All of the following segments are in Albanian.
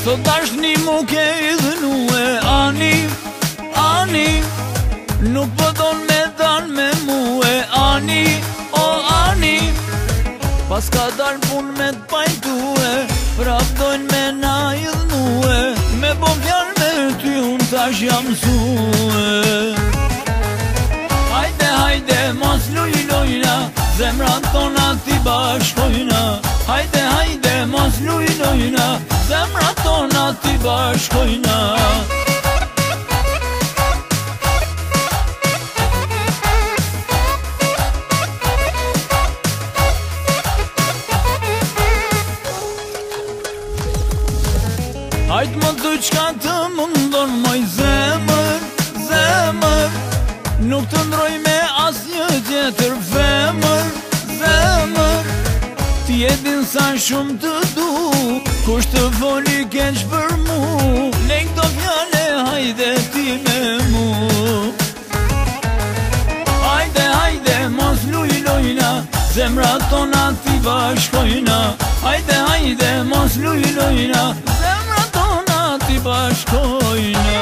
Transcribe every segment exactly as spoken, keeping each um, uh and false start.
Sot dashni mu ke idhnu e ani, ani Nuk pëdon me dan me mu e ani, o ani Pas ka dal pun me t'pajtu e Prap dojnë me na idhnu e Me bo fjall me ty unë tash jam su e Hajde, hajde, mos luj lojna Zemrat tona ti bashkojna Hajde, hajde, mos luj lojna Zemrat tona ti bashkojna Hajt më të qka të mundon moj zemër, zemër Nuk të ndroj me as një tjetër femër, zemër Ti e din sa shumë të du, kush të foli keq për mu Ne këto fjale hajde ti me mu Hajde, hajde, mos luj lojna Zemrat tona ti bashkojna Hajde, hajde, mos luj lojna Zemrat tona ti bashkojna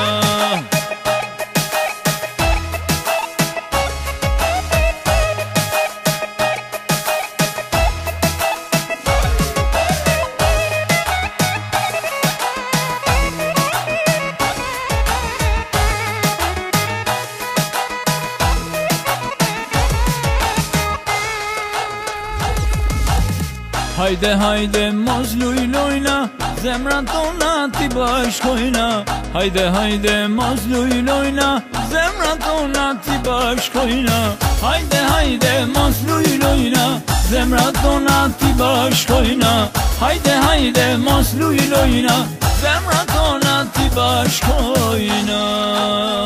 Hajde, hajde, mos luj lojna Zemrat tona ti bashkojna Hajde, hajde, mos luj lojna Zemrat tona ti bashkojna Hajde, hajde, mos luj lojna Zemrat tona ti bashkojna Hajde, hajde, mos luj lojna Zemrat tona ti bashkojna